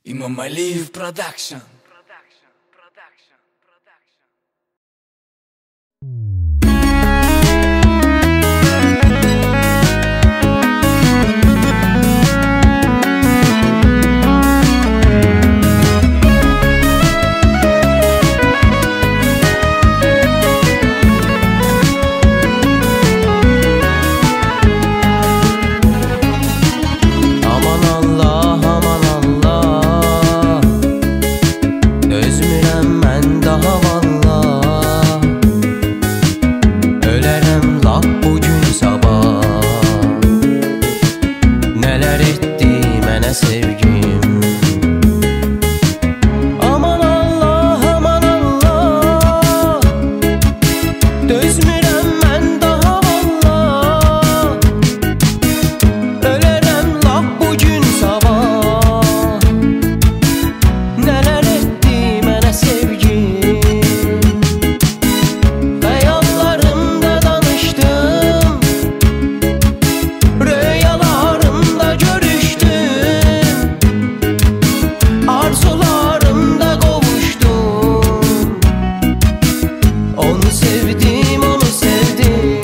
İmam Aliyev Production. Sevgim aman Allah aman Allah, dözmürəm mən daha vallah, ölərəm lap bugün sabah. Nələr etdi mənə sevgim, xəyallarımda danışdım, rüyalarımda görüşdüm, arzularımda qovuşdum. Onu sevdim, onu sevdim.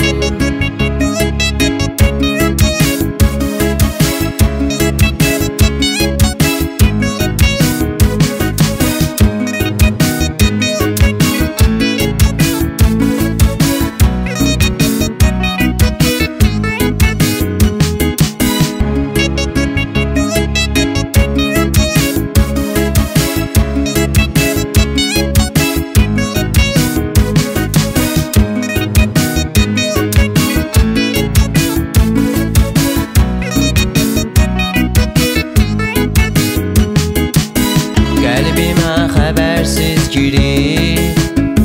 Qəlbimə xəbərsiz girib,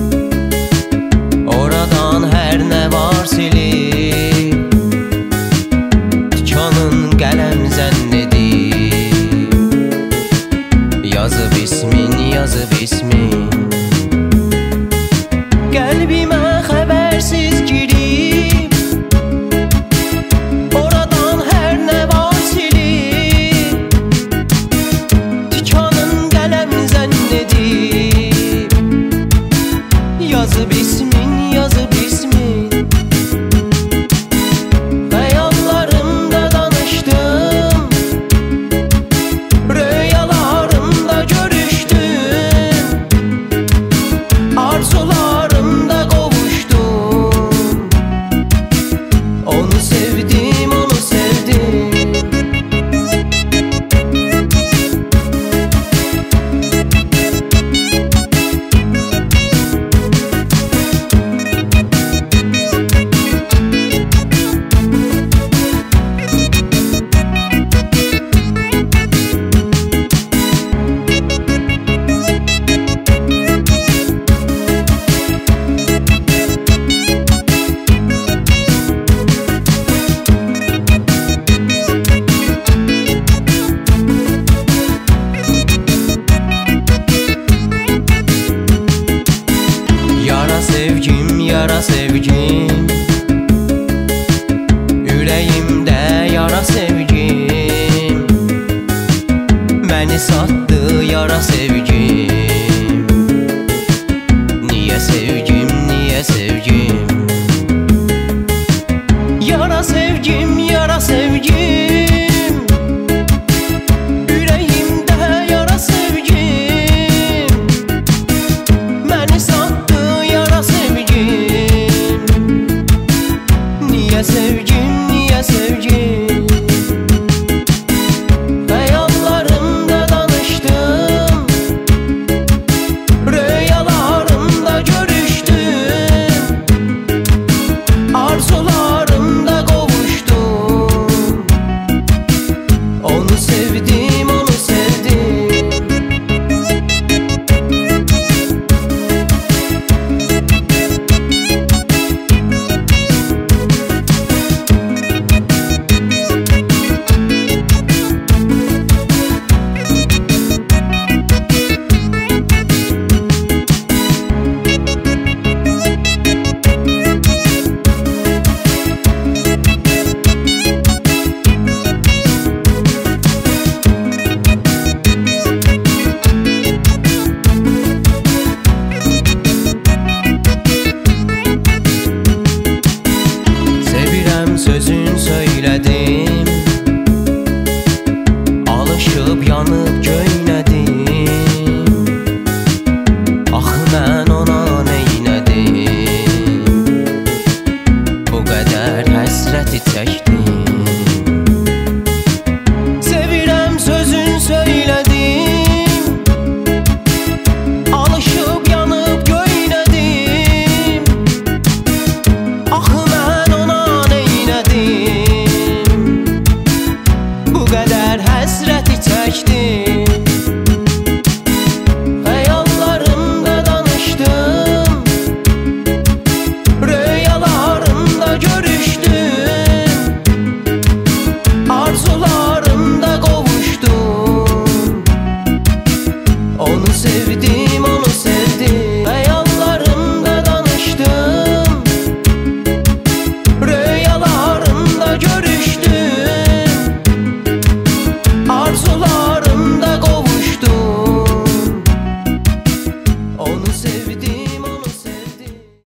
oradan hər nə var silib, tikanın qələm zənn edib, yazıb ismin, yazıb ismin. Qəlbimə xəbərsiz girib, oradan hər nə var silib, tikanın qələm zənn edib, yazıb ismin, yazıb ismin. Xəyallarımda danışdım, rüyalarımda görüşdüm, arzularımda qovuşdum. Onu sevdim, onu sevdim. Yara sevgim, yara sevgim, ürəyimdə yara sevgim, məni satdı yara sevgim.